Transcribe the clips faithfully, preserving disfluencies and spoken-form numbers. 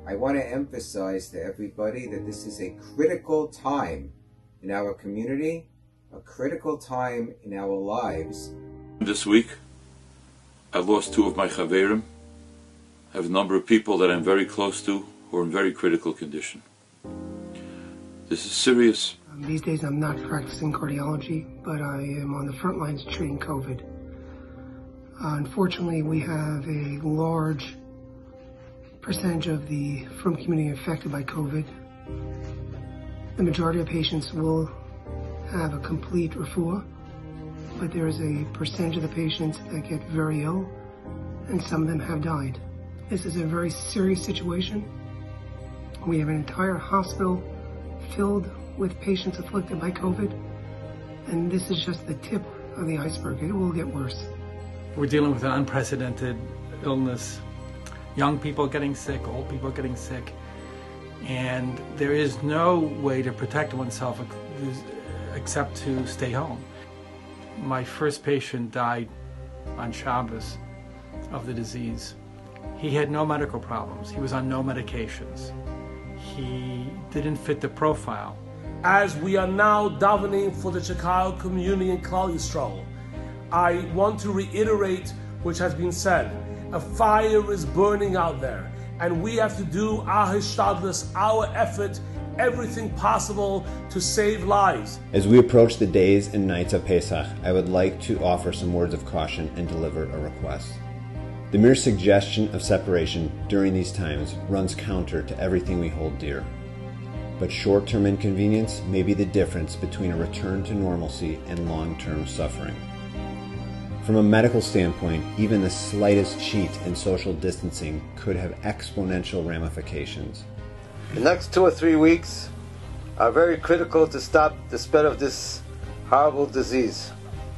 I want to emphasize to everybody that this is a critical time in our community, a critical time in our lives. This week, I lost two of my chaverim. I have a number of people that I'm very close to who are in very critical condition. This is serious. These days I'm not practicing cardiology, but I am on the front lines treating COVID. Uh, unfortunately, we have a large percentage of the Frum community affected by COVID. The majority of patients will have a complete refuah, but there is a percentage of the patients that get very ill, and some of them have died. This is a very serious situation. We have an entire hospital filled with patients afflicted by COVID, and this is just the tip of the iceberg. It will get worse. We're dealing with an unprecedented illness. Young people getting sick, old people getting sick, and there is no way to protect oneself except to stay home. My first patient died on Shabbos of the disease. He had no medical problems. He was on no medications. He didn't fit the profile. As we are now davening for the Chicago community in Klal Yisrael, I want to reiterate which has been said. A fire is burning out there, and we have to do our hishtadlus, our effort, everything possible to save lives. As we approach the days and nights of Pesach, I would like to offer some words of caution and deliver a request. The mere suggestion of separation during these times runs counter to everything we hold dear. But short-term inconvenience may be the difference between a return to normalcy and long-term suffering. From a medical standpoint, even the slightest cheat in social distancing could have exponential ramifications. The next two or three weeks are very critical to stop the spread of this horrible disease.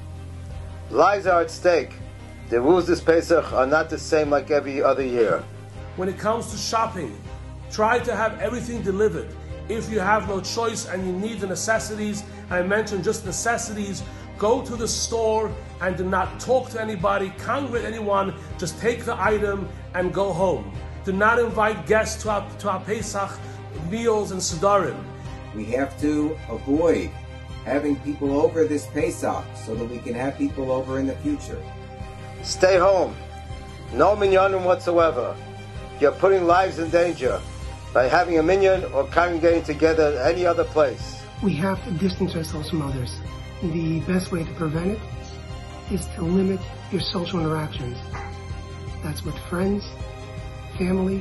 Lives are at stake. The rules this Pesach are not the same like every other year. When it comes to shopping, try to have everything delivered. If you have no choice and you need the necessities, I mentioned just necessities, go to the store and do not talk to anybody, congregate anyone, just take the item and go home. Do not invite guests to our, to our Pesach meals and Sedarim. We have to avoid having people over this Pesach so that we can have people over in the future. Stay home. No minyanim whatsoever. You're putting lives in danger by having a minyan or congregating together at any other place. We have to distance ourselves from others. The best way to prevent it is to limit your social interactions. That's with friends, family,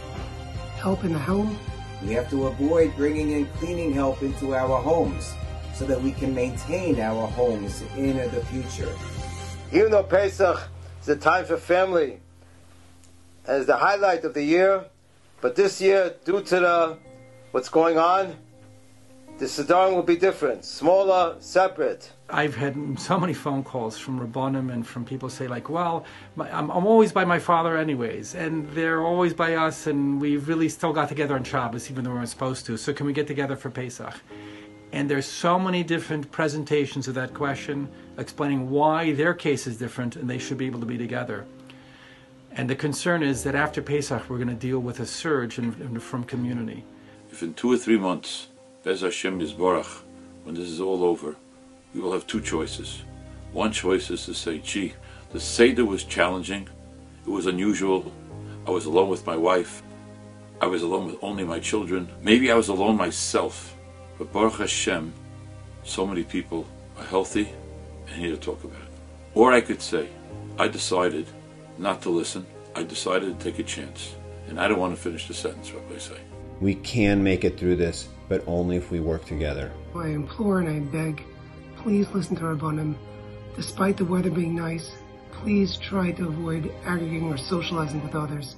help in the home. We have to avoid bringing in cleaning help into our homes so that we can maintain our homes in the future. Even though Pesach is a time for family and is the highlight of the year, but this year, due to the what's going on, the Sedarim will be different, smaller, separate. I've had so many phone calls from Rabbanim and from people say like, well, my, I'm, I'm always by my father anyways, and they're always by us, and we've really still got together on Shabbos, even though we weren't supposed to, so can we get together for Pesach? And there's so many different presentations of that question, explaining why their case is different and they should be able to be together. And the concern is that after Pesach, we're going to deal with a surge in, in, from community. If in two or three months, Bez Hashem Yisborach, when this is all over, we will have two choices. One choice is to say, gee, the Seder was challenging, it was unusual, I was alone with my wife, I was alone with only my children, maybe I was alone myself, but Baruch Hashem, so many people are healthy and here to talk about it. Or I could say, I decided not to listen, I decided to take a chance, and I don't want to finish the sentence, Rabbi say. We can make it through this, but only if we work together. I implore and I beg, please listen to Rabbanim. Despite the weather being nice, please try to avoid aggregating or socializing with others.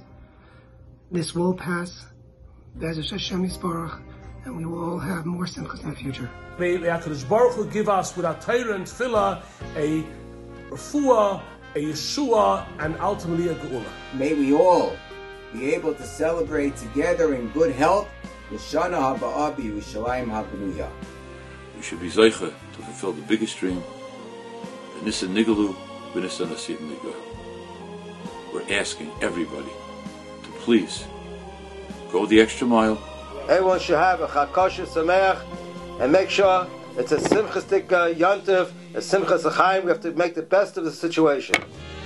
This will pass, Be'ez Hashem Yisborach, and we will all have more simchas in the future. May HaKadosh Baruch Hu give us with our Torah and Tefillah a refuah, a Yeshua, and ultimately a Geula. May we all be able to celebrate together in good health L'shana Haba'ah B'Yerushalayim HaBenuya. We should be zeicha to fulfill the biggest dream, the Nisan Nigalu, B'Nisan Asid Nigah. We're asking everybody to please Go the extra mile. Everyone should have a Chakosha Sameach, and make sure it's a Simchastik Yontif, a Simchas Chaim. We have to make the best of the situation.